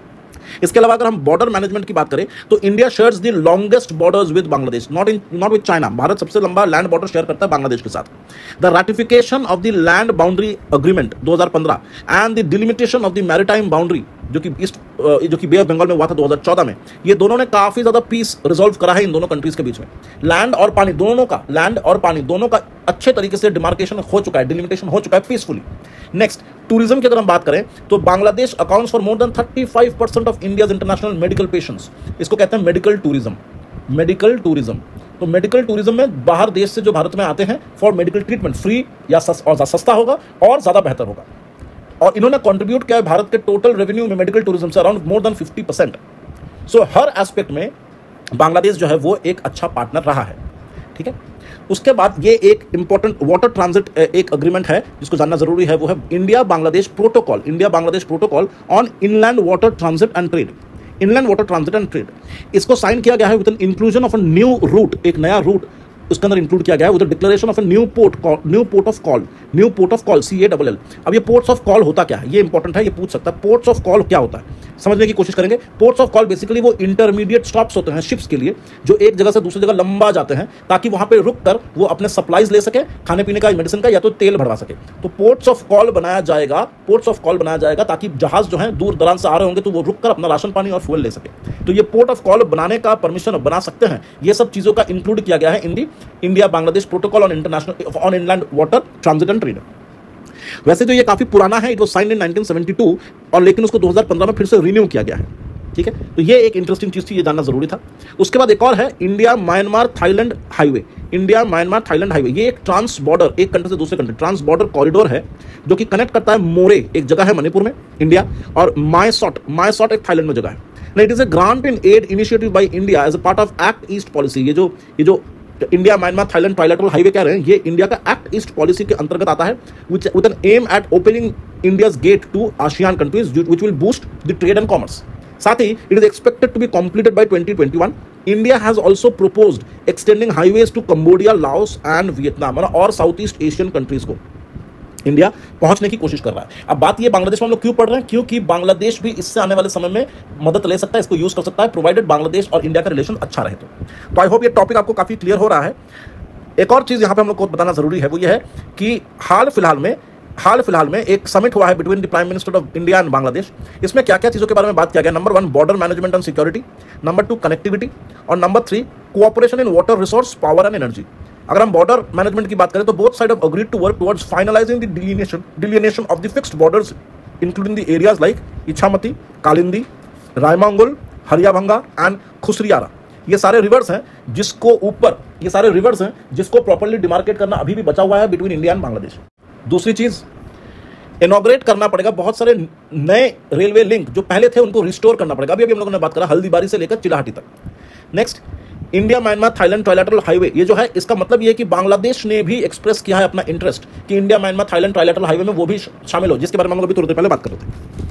इसके अलावा अगर हम बॉर्डर मैनेजमेंट की बात करें तो India shares the longest borders with Bangladesh, not in not with China. Bharat सबसे लंबा लैंड बॉर्डर शेयर करता है बांग्लादेश के साथ। The ratification of the land boundary agreement दो हज़ार पंद्रह and the delimitation of the maritime boundary जो कि ईस्ट जो कि बे ऑफ बंगाल में हुआ था दो हज़ार चौदह में, ये दोनों ने काफी ज्यादा पीस रिजॉल्व करा है इन दोनों कंट्रीज के बीच में। लैंड और पानी दोनों का लैंड और पानी दोनों का अच्छे तरीके से डिमार्केशन हो चुका है, डिलिमिटेशन हो चुका है पीसफुली। नेक्स्ट, टूरिज्म की अगर हम बात करें तो Bangladesh accounts for more than पैंतीस percent of India's international medical patients. इसको कहते हैं मेडिकल टूरिज्म। मेडिकल टूरिज्म तो मेडिकल टूरिज्म में बाहर देश से जो भारत में आते हैं फॉर मेडिकल ट्रीटमेंट, फ्री या सस, और सस्ता होगा और ज्यादा बेहतर होगा। और इन्होंने कंट्रीब्यूट किया है भारत के टोटल रेवेन्यू में मेडिकल टूरिज्म से around more than fifty percent. So हर एस्पेक्ट में बांग्लादेश जो है वो एक अच्छा पार्टनर रहा है। ठीक है, उसके बाद ये एक इंपॉर्टेंट वाटर ट्रांजिट एक अग्रीमेंट है जिसको जानना जरूरी है, वो है India Bangladesh protocol, India Bangladesh protocol on inland water transit and trade, inland water transit and trade. इसको साइन किया गया है with an inclusion of a new route, एक नया रूट उसके अंदर इंक्लूड किया गया है, with declaration of a new port, new port of call, new port of call, C A double L. अब ये पोर्ट्स ऑफ कॉल होता क्या है, ये इंपॉर्टेंट है, ये पूछ सकता है पोर्ट्स ऑफ कॉल क्या होता है, समझने की कोशिश करेंगे। पोर्ट्स ऑफ कॉल बेसिकली वो इंटरमीडिएट स्टॉप्स होते हैं शिप्स के लिए जो एक जगह से दूसरी जगह लंबा जाते हैं ताकि वहां पे रुक कर वो अपने सप्लाईज ले सके, खाने पीने का, मेडिसिन का, या तो तेल भरवा सके। तो पोर्ट्स ऑफ कॉल बनाया जाएगा, पोर्ट्स ऑफ कॉल बनाया जाएगा ताकि जहाज जो है दूर दराज से आ रहे होंगे तो वो रुक कर अपना राशन पानी और फ्यूल ले सके। तो ये पोर्ट ऑफ कॉल बनाने का परमिशन बना सकते हैं, ये सब चीजों का इंक्लूड किया गया है in the India Bangladesh protocol on international on inland water transit and trade. वैसे तो ये काफी पुराना है, it was signed in nineteen seventy two, और लेकिन उसको दो हज़ार पंद्रह में फिर से रिन्यू किया गया है। ठीक है, तो ये एक इंटरेस्टिंग चीज थी, ये जानना जरूरी था। उसके बाद एक और है India Myanmar Thailand highway, India Myanmar Thailand highway. ये एक ट्रांस बॉर्डर, एक कंट्री से दूसरे कंट्री ट्रांस बॉर्डर कॉरिडोर है जो कि कनेक्ट करता है मोरे, एक जगह है मणिपुर में इंडिया, और मायसॉट, मायसॉट एक थाईलैंड में जगह है। It is a grant in aid initiative by India as a part of act east policy. ये जो ये जो India Myanmar Thailand trilateral highway कह रहे हैं, ये इंडिया का एक्ट ईस्ट पॉलिसी के अंतर्गत आता है, with an aim at opening India's gate to ASEAN countries which will boost the trade and commerce. साथ ही it is expected to be completed by twenty twenty one. India has also proposed extending highways to Cambodia, Laos and Vietnam और south east Asian countries को India पहुंचने की कोशिश कर रहा है। अब बात ये बांग्लादेश में हम लोग क्यों पढ़ रहे हैं, क्योंकि बांग्लादेश भी इससे आने वाले समय में मदद ले सकता है, इसको यूज कर सकता है, प्रोवाइडेड बांग्लादेश और इंडिया का रिलेशन अच्छा रहे तो। तो आई होप ये टॉपिक आपको काफी क्लियर हो रहा है। एक और चीज यहां पे हम लोग को बताना जरूरी है, वो ये है कि हाल फिलहाल में हाल फिलहाल में एक समिट हुआ है between the prime minister of India and Bangladesh. इसमें क्या क्या चीजों के बारे में बात किया गया, number one border management and security, number two connectivity, और number three cooperation in water resource, power and energy. अगर हम बॉर्डर मैनेजमेंट की बात करें तो both side of agreed to work towards finalising the delineation delineation of the fixed borders including the areas like Ichamati, Kalindi, Raimangal, Hariabhanga and Kushiyara. ये सारे reverse हैं जिसको ऊपर ये सारे रिवर्स हैं जिसको प्रॉपर्ली डिमार्केट करना अभी भी बचा हुआ है बिटवीन इंडिया एंड बांग्लादेश। दूसरी चीज, इनॉग्रेट करना पड़ेगा बहुत सारे नए रेलवे लिंक जो पहले थे उनको रिस्टोर करना पड़ेगा। अभी अभी हम लोगों ने बात करा हल्दीबारी से लेकर चिलाहाटी तक। Next, India Myanmar Thailand trilateral highway, ये जो है इसका मतलब ये है कि बांग्लादेश ने भी एक्सप्रेस किया है अपना इंटरेस्ट कि India Myanmar Thailand trilateral highway में वो भी शामिल हो, जिसके बारे में हम लोग अभी थोड़ी देर पहले बात कर रहे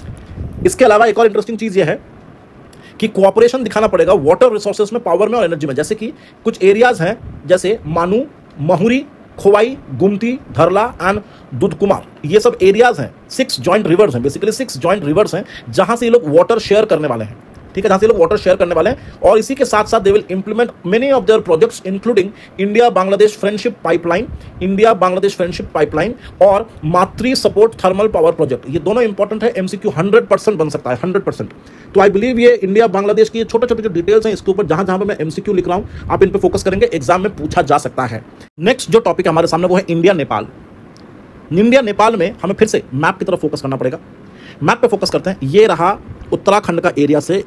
थे। इसके अलावा एक और इंटरेस्टिंग चीज ये है कि कोऑपरेशन दिखाना पड़ेगा वाटर रिसोर्सेज में, पावर में और एनर्जी में। जैसे कि कुछ एरियाज हैं जैसे मानू, महुरी, खोवाई, गुमती, धरला एंड दुधकुमार, ये सब एरियाज हैं, सिक्स जॉइंट रिवर्स हैं, बेसिकली सिक्स जॉइंट रिवर्स हैं जहां से ये लोग वाटर शेयर करने वाले हैं। ठीक है, जहां से लोग वाटर शेयर करने वाले हैं, और इसी के साथ साथ they will implement many of their projects including India Bangladesh friendship pipeline, India Bangladesh friendship pipeline और मातृ सपोर्ट थर्मल पावर प्रोजेक्ट। ये दोनों इंपॉर्टेंट है, एमसीक्यू हंड्रेड परसेंट बन सकता है, हंड्रेड परसेंट। तो आई बिलीव ये इंडिया बांग्लादेश की छोटे छोटे जो डिटेल्स हैं इसके ऊपर जहां जहां पे मैं एमसीक्यू लिख रहा हूं आप इन पे फोकस करेंगे, एग्जाम में पूछा जा सकता है। नेक्स्ट जो टॉपिक हमारे सामने वो है इंडिया नेपाल। इंडिया नेपाल में हमें फिर से मैप की तरफ फोकस करना पड़ेगा। मैप पे फोकस करते हैं, ये रहा उत्तराखंड का एरिया से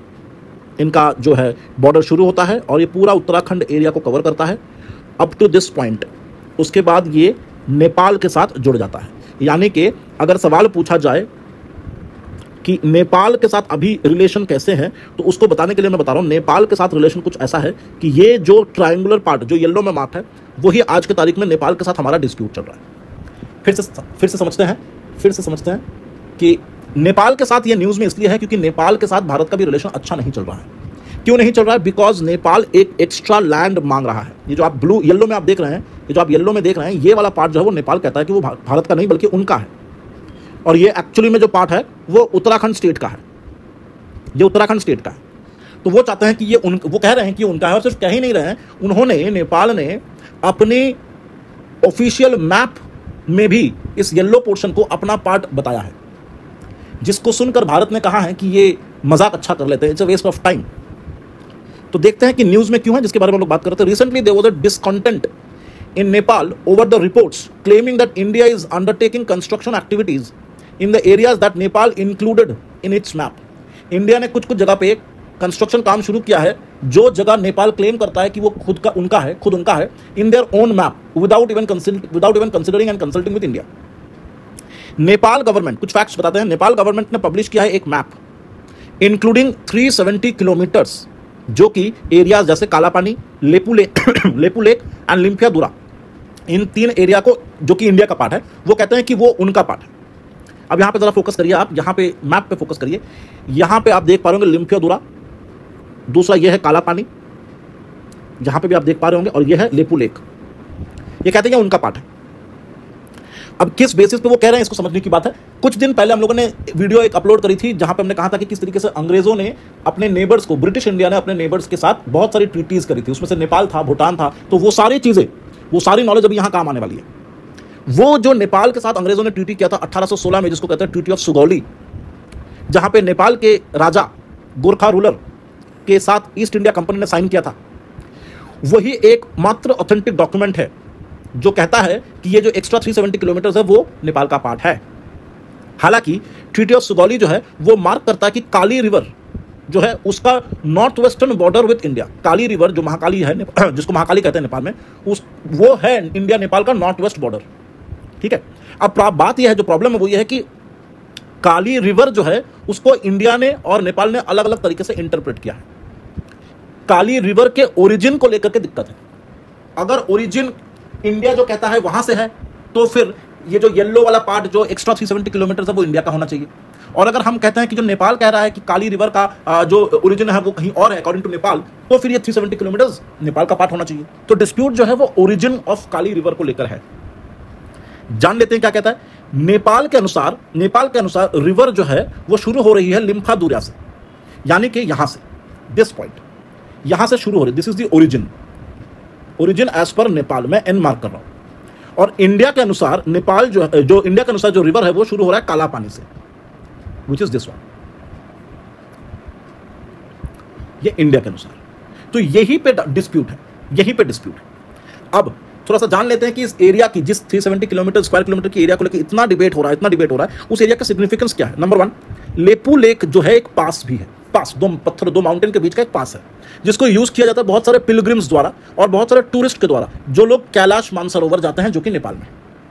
इनका जो है बॉर्डर शुरू होता है और ये पूरा उत्तराखंड एरिया को कवर करता है अप टू दिस पॉइंट। उसके बाद ये नेपाल के साथ जुड़ जाता है। यानी कि अगर सवाल पूछा जाए कि नेपाल के साथ अभी रिलेशन कैसे हैं, तो उसको बताने के लिए मैं बता रहा हूं नेपाल के साथ रिलेशन कुछ ऐसा है कि ये जो ट्रायंगुलर पार्ट जो येलो में मार्क है वही आज के तारीख में नेपाल के साथ हमारा डिस्प्यूट चल रहा है। फिर से फिर से समझते हैं फिर से समझते हैं कि नेपाल के साथ ये न्यूज में इसलिए है क्योंकि नेपाल के साथ भारत का भी रिलेशन अच्छा नहीं चल रहा है। क्यों नहीं चल रहा है? बिकॉज नेपाल एक एक्स्ट्रा लैंड मांग रहा है। ये जो आप ब्लू येलो में आप देख रहे हैं, ये जो आप येलो में देख रहे हैं, ये वाला पार्ट जो है वो नेपाल कहता है कि वो भारत का नहीं बल्कि उनका है, और ये एक्चुअली में जो पार्ट है वो उत्तराखंड स्टेट का है। ये उत्तराखंड स्टेट का है। तो वो चाहते हैं कि ये उन वो कह रहे हैं कि उनका है, और सिर्फ कह ही नहीं रहे हैं, उन्होंने नेपाल ने अपने ऑफिशियल मैप में भी इस येलो पोर्शन को अपना पार्ट बताया है, जिसको सुनकर भारत ने कहा है कि ये मजाक अच्छा कर लेते हैं, it's a waste of time. तो देखते हैं कि न्यूज में क्यों है, जिसके बारे में हम लोग बात करते हैं। Recently there was a discontent in Nepal over the reports claiming that India is undertaking construction activities in the areas that Nepal included in its map. India ने कुछ कुछ जगह पे कंस्ट्रक्शन काम शुरू किया है जो जगह नेपाल क्लेम करता है कि वो खुद का उनका है खुद उनका है in their own map without even without even considering and consulting with India. Nepal government, कुछ फैक्ट्स बताते हैं, नेपाल गवर्नमेंट ने पब्लिश किया है एक मैप इंक्लूडिंग तीन सौ सत्तर किलोमीटर्स, जो कि एरियाज जैसे Kalapani, Lipulekh Lipulekh and Limpiyadhura, इन तीन एरिया को, जो कि इंडिया का पार्ट है, वो कहते हैं कि वो उनका पार्ट है। अब यहां पे जरा फोकस करिए, आप यहां पे मैप पे फोकस करिए। यहां पे आप देख पा रहे होंगे लिम्फियादुरा, दूसरा ये है कालापानी, यहां पे भी आप देख पा रहे होंगे, और ये है लेपू लेक। ये कहते हैं कि उनका पार्ट है। अब किस बेसिस पे वो कह रहे हैं, इसको समझने की बात है। कुछ दिन पहले हम लोगों ने वीडियो एक अपलोड करी थी जहां पे हमने कहा था कि किस तरीके से अंग्रेजों ने अपने नेबर्स को, ब्रिटिश इंडिया ने अपने नेबर्स के साथ बहुत सारी ट्रीटीज करी थी, उसमें से नेपाल था, भूटान था। तो वो सारी चीजें, वो सारी नॉलेज अभी यहां काम आने वाली है। वो जो नेपाल के साथ अंग्रेजों ने ट्रीटी किया था अठारह सौ सोलह में, जिसको कहते हैं ट्रीटी ऑफ सुगौली, जहां पे नेपाल के राजा गोरखा रूलर के साथ ईस्ट इंडिया कंपनी ने साइन किया था, वही एक मात्र ऑथेंटिक डॉक्यूमेंट है जो कहता है कि ये जो एक्स्ट्रा तीन सौ सत्तर किलोमीटर है वो नेपाल का पार्ट है। हालांकि ट्रीटी ऑफ सुगौली जो है वो मार्क करता है कि काली रिवर जो है उसका north western border with India, Kali river जो महाकाली है, जिसको महाकाली कहते हैं नेपाल में, उस वो है इंडिया नेपाल का नॉर्थ वेस्ट बॉर्डर। ठीक है। अब बात यह है, जो प्रॉब्लम है वो ये है कि काली रिवर जो है उसको इंडिया ने और नेपाल ने अलग अलग तरीके से इंटरप्रेट किया है। काली रिवर के ओरिजिन को लेकर के दिक्कत है। अगर ओरिजिन इंडिया जो कहता है वहां से है, तो फिर ये जो येलो वाला पार्ट जो एक्स्ट्रा तीन सौ सत्तर किलोमीटर है वो इंडिया का होना चाहिए। और अगर हम कहते हैं कि जो नेपाल कह रहा है कि काली रिवर का जो ओरिजिन है वो कहीं और है अकॉर्डिंग टू नेपाल, तो फिर ये तीन सौ सत्तर किलोमीटर नेपाल का पार्ट होना चाहिए। तो डिस्प्यूट जो है वो ओरिजिन ऑफ काली रिवर को लेकर है। जान लेते हैं क्या कहता है। नेपाल के अनुसार नेपाल के अनुसार रिवर जो है वो शुरू हो रही है लिम्फादुरा से, यानी कि यहां से, दिस पॉइंट यहां से शुरू हो रही, this is the origin origin as per Nepal, मैं एन मार्क कर रहा हूं। और इंडिया के अनुसार नेपाल जो है, जो इंडिया के अनुसार जो रिवर है वो शुरू हो रहा है काला पानी से, विच इज दिस वन, ये इंडिया के अनुसार। तो यही पे डिस्प्यूट है, यही पे डिस्प्यूट है। अब थोड़ा सा जान लेते हैं कि इस एरिया की, जिस तीन सौ सत्तर किलोमीटर स्क्वायर किलोमीटर की एरिया को लेकर इतना डिबेट हो रहा है इतना डिबेट हो रहा है उस एरिया का सिग्निफिकेंस क्या है। नंबर वन, लेपू लेक जो है एक पास भी है, पास, दो पत्थर, दो माउंटेन के बीच का एक पास है, जिसको यूज किया जाता है बहुत सारे पिलग्रिम्स द्वारा और बहुत सारे टूरिस्ट के द्वारा, जो लोग कैलाश मानसरोवर जाते हैं, जो कि नेपाल में।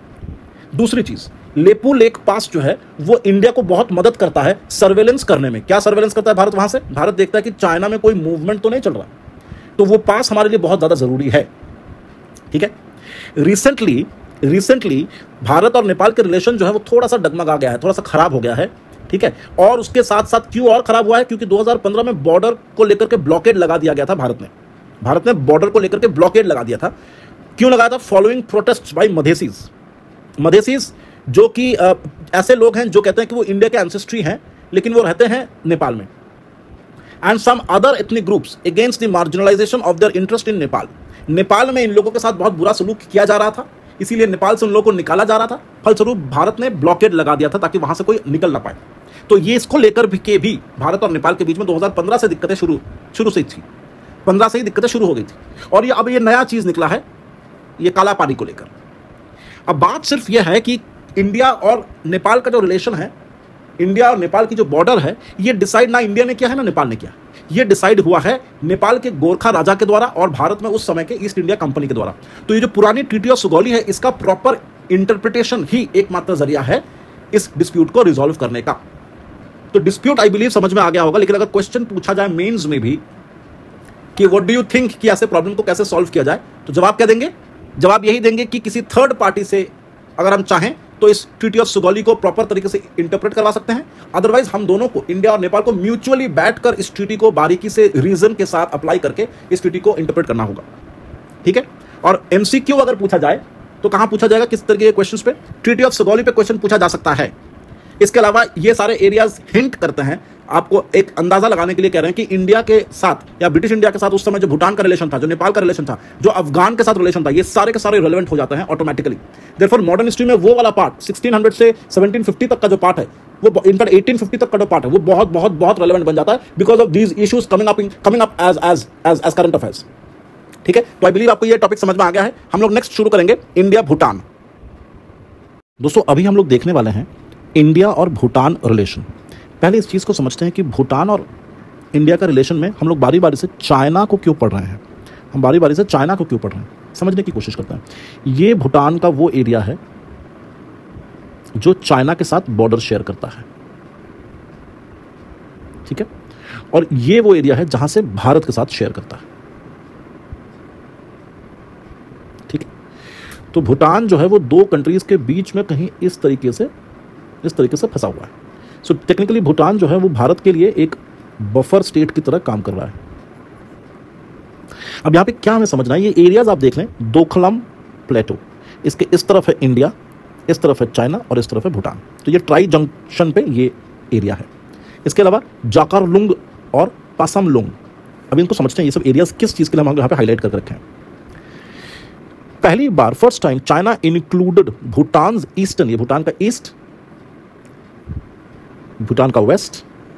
दूसरी चीज, लेपू लेक पास जो है वो इंडिया को बहुत मदद करता है सर्वेलेंस करने में। क्या सर्वेलेंस करता है भारत वहां से? भारत देखता है कि चाइना में कोई मूवमेंट तो नहीं चल रहा, तो वो पास हमारे लिए बहुत ज्यादा जरूरी है। ठीक है। रिसेंटली रिसेंटली भारत और नेपाल के रिलेशन जो है वो थोड़ा सा डगमगा गया है, थोड़ा सा खराब हो गया है। ठीक है। और उसके साथ साथ क्यों और खराब हुआ है? क्योंकि दो हज़ार पंद्रह में बॉर्डर को लेकर के ब्लॉकेड लगा दिया गया था भारत ने भारत ने बॉर्डर को लेकर के ब्लॉकेड लगा दिया था। क्यों लगाया था? Following protest by Madhesis Madhesis जो कि ऐसे लोग हैं जो कहते हैं कि वो इंडिया के एंसेस्ट्री हैं, लेकिन वो रहते हैं नेपाल में। And some other ethnic groups against the marginalisation of their interest in Nepal. Nepal में इन लोगों के साथ बहुत बुरा सलूक किया जा रहा था, इसीलिए नेपाल से उन लोगों को निकाला जा रहा था। फलस्वरूप भारत ने ब्लॉकेड लगा दिया था ताकि वहां से कोई निकल ना पाए। तो ये इसको लेकर भी के भी भारत और नेपाल के बीच में दो हज़ार पंद्रह से दिक्कतें शुरू शुरू से थी पंद्रह से ही दिक्कतें शुरू हो गई थी। और ये अब ये नया चीज निकला है, ये काला पानी को लेकर। अब बात सिर्फ यह है कि इंडिया और नेपाल का जो रिलेशन है, इंडिया और नेपाल की जो बॉर्डर है, ये डिसाइड ना इंडिया ने किया है ना नेपाल ने किया, ये डिसाइड हुआ है नेपाल के गोरखा राजा के द्वारा और भारत में उस समय के ईस्ट इंडिया कंपनी के द्वारा। तो ये जो पुरानी ट्रीटी ऑफ सुगौली है, इसका प्रॉपर इंटरप्रिटेशन ही एकमात्र जरिया है इस डिस्प्यूट को रिजॉल्व करने का। तो डिस्प्यूट आई बिलीव समझ में आ गया होगा। लेकिन अगर क्वेश्चन पूछा जाए मेंस में भी कि व्हाट डू यू थिंक कि ऐसे प्रॉब्लम को कैसे सॉल्व किया जाए, तो जवाब क्या देंगे? जवाब यही देंगे कि किसी थर्ड पार्टी से अगर हम चाहें तो इस ट्रीटी ऑफ सुगौली को प्रॉपर तरीके से इंटरप्रेट करवा सकते हैं। अदरवाइज हम दोनों को, इंडिया और नेपाल को, म्यूचुअली बैठकर इस ट्रीटी को बारीकी से रीजन के साथ अप्लाई करके इस ट्रीटी को इंटरप्रेट करना होगा। ठीक है। और एमसीक्यू अगर पूछा जाए तो कहां पूछा जाएगा, किस तरह के क्वेश्चंस पे? ट्रीटी ऑफ सुगौली पे क्वेश्चन पूछा जा सकता है इसके अलावा ये सारे एरियाज हिंट करते हैं, आपको एक अंदाजा लगाने के लिए कह रहे हैं कि इंडिया के साथ या ब्रिटिश इंडिया के साथ उस समय जो भूटान का रिलेशन था, जो नेपाल का रिलेशन था, जो अफगान के साथ रिलेशन था, ये सारे के सारे रिलेवेंट हो जाते हैं ऑटोमेटिकली। देयरफॉर मॉडर्न हिस्ट्री में वो वाला पार्ट सिक्सटीन हंड्रेड से सेवनटीन फिफ्टी तक का जो पार्ट है, वो इनफैक्ट एटीन फिफ्टी तक का जो पार्ट है, वो बहुत बहुत बहुत रेलेवेंट बन जाता है because of these issues coming up coming up as as as as current affairs. ठीक है, तो आई बिलीव आपको ये टॉपिक समझ में आ गया है। हम लोग नेक्स्ट शुरू करेंगे इंडिया भूटान। दोस्तों अभी हम लोग देखने वाले हैं इंडिया और भूटान रिलेशन। पहले इस चीज़ को समझते हैं कि भूटान और इंडिया का रिलेशन में हम लोग बारी बारी से चाइना को क्यों पढ़ रहे हैं, हम बारी बारी से चाइना को क्यों पढ़ रहे हैं, समझने की कोशिश करते हैं। ये भूटान का वो एरिया है जो चाइना के साथ बॉर्डर शेयर करता है, ठीक है, और ये वो एरिया है जहां से भारत के साथ शेयर करता है, ठीक है। तो भूटान जो है वो दो कंट्रीज के बीच में कहीं इस तरीके से इस तरीके से फंसा हुआ है। सो टेक्निकली भूटान जो है वो भारत के लिए एक बफर स्टेट की तरह काम कर रहा है। अब यहां पे क्या हमें समझना है, ये एरियाज आप देख लें, दोकलम प्लेटो, इसके इस तरफ है इंडिया, इस तरफ है चाइना और इस तरफ है भूटान। तो ये ट्राई जंक्शन पे ये एरिया है। इसके अलावा जाकारलुंग और पासमलुंग, अब इनको समझते हैं ये सब एरियाज किस चीज के लिए हम यहां पे हाईलाइट करके रखे हैं। पहली बार first time China included Bhutan eastern, ये भूटान का ईस्ट, भूटान का वेस्ट,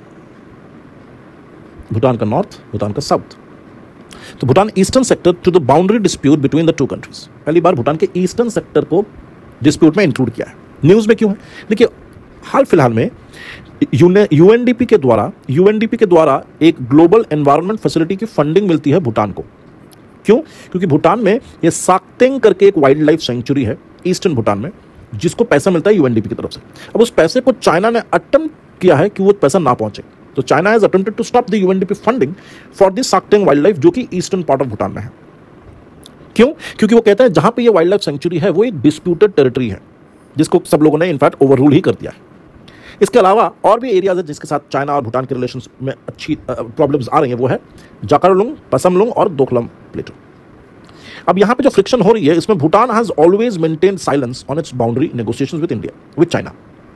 भूटान का नॉर्थ, भूटान का साउथ। तो Bhutan eastern sector to the boundary dispute between the two countries, पहली बार भूटान के ईस्टर्न सेक्टर को डिस्प्यूट में इंक्लूड किया है। न्यूज में क्यों है, देखिए हाल फिलहाल में यूएनडीपी के द्वारा यूएनडीपी के द्वारा एक ग्लोबल एनवायरनमेंट फैसिलिटी की फंडिंग मिलती है भूटान को। क्यों, क्योंकि भूटान में ये साक्तेंग करके एक वाइल्ड लाइफ सेंचुरी है ईस्टर्न भूटान में, जिसको पैसा मिलता है यूएनडीपी की तरफ से। अब उस पैसे को चाइना ने अटेम्प्ट किया है कि वो पैसा ना पहुंचे, तो China has attempted to stop the UNDP funding for the Sakteng wild life, जो कि ईस्टर्न पार्ट ऑफ भूटान में है। क्यों, क्योंकि वो कहते हैं जहां पे ये वाइल्ड लाइफ सेंचुरी है वो एक डिस्प्यूटेड टेरिटरी है, जिसको सब लोगों ने इनफैक्ट ओवररूल ही कर दिया है। इसके अलावा और भी एरियाज है जिसके साथ चाइना और भूटान के रिलेशंस में अच्छी प्रॉब्लम्स आ रही हैं, वो है जाकारलुंग, पासमलुंग और दोकलम प्लेटो। अब यहां पे जो फ्रिक्शन हो रही है, इसमें Bhutan has always maintain silence on its boundary negotiations with India with China.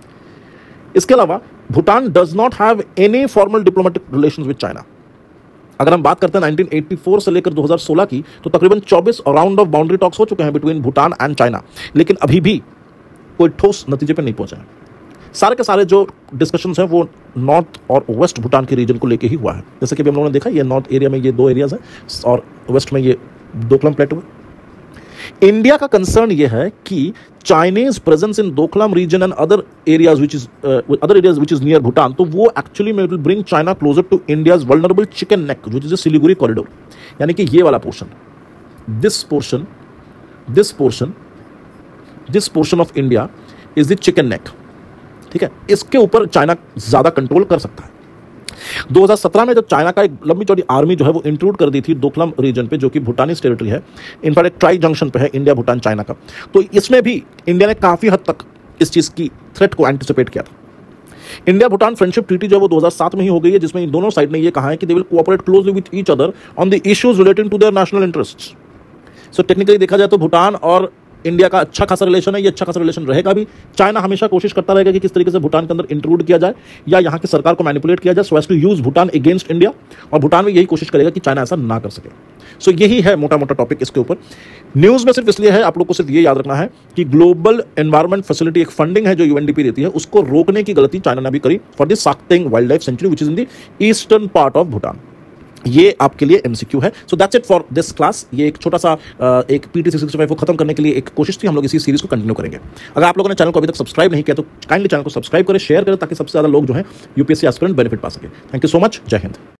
इसके अलावा Bhutan does not have any formal diplomatic relations with China. अगर हम बात करते हैं नाइनटीन एटी फोर से लेकर दो हज़ार सोलह की, तो तकरीबन चौबीस राउंड ऑफ बाउंड्री टॉक्स हो चुके हैं बिटवीन भूटान एंड चाइना, लेकिन अभी भी कोई ठोस नतीजे पर नहीं पहुंचे हैं। सारे के सारे जो डिस्कशंस हैं वो नॉर्थ और वेस्ट भूटान के रीजन को लेके ही हुआ है। जैसे कि अभी हम लोगों ने देखा, ये नॉर्थ एरिया में ये दो एरियाज हैं और वेस्ट में ये दोकलम प्लेटो है। इंडिया का कंसर्न यह है कि Chinese presence in Doklam region and other areas which is other areas which is near Bhutan, तो वो एक्चुअली में will bring China closer to India's vulnerable chicken neck which is the Siliguri corridor, यानी कि ये वाला portion, this portion this portion this portion of India is the chicken neck, ठीक है। इसके ऊपर चाइना ज्यादा कंट्रोल कर सकता है। दो हज़ार सत्रह में जब चाइना का एक लंबी चौड़ी आर्मी जो है वो इंक्लूड कर दी थी दोकलम रीजन पे, जो कि भूटानीज टेरिटरी है, इनफैक्ट एक ट्राई जंक्शन पे है इंडिया भूटान चाइना का, तो इसमें भी इंडिया ने काफी हद तक इस चीज की थ्रेट को एंटिसिपेट किया था। इंडिया भूटान फ्रेंडशिप ट्रीटी जो है वो दो हज़ार सात में ही हो गई है, जिसमें इन दोनों साइड ने ये कहा है कि they will cooperate closely with each other on the issues relating to their national interests. So technically देखा जाए तो भूटान और इंडिया का अच्छा खासा रिलेशन है, ये अच्छा खासा रिलेशन रहेगा भी। चाइना हमेशा कोशिश करता रहेगा कि किस तरीके से भूटान के अंदर इंक्लूड किया जाए या यहाँ की सरकार को मैनिपुलेट किया जाए so as to use Bhutan against India, और भूटान में यही कोशिश करेगा कि चाइना ऐसा ना कर सके। सो so, यही है मोटा मोटा टॉपिक इसके ऊपर। न्यूज में सिर्फ इसलिए है, आप लोग को सिर्फ ये याद रखना है कि ग्लोबल एनवायरमेंट फैसिलिटी एक फंडिंग है जो यूएनडीपी देती है, उसको रोकने की गलती चाइना ने भी करी for the Sakteng wild life sanctuary which is in the eastern part of Bhutan. ये आपके लिए एमसीक्यू है। So that's it for this class. ये एक छोटा सा एक पीटी सिक्स सिक्सटी फाइव को खत्म करने के लिए एक कोशिश थी, हम लोग इसी सीरीज को कंटिन्यू करेंगे। अगर आप लोगों ने चैनल को अभी तक सब्सक्राइब नहीं किया तो काइंडली चैनल को सब्सक्राइब करें, शेयर करें, ताकि सबसे ज्यादा लोग जो है यूपीएससी एस्पिरेंट बेनिफिट पा सके। थैंक यू सो मच, जय हिंद।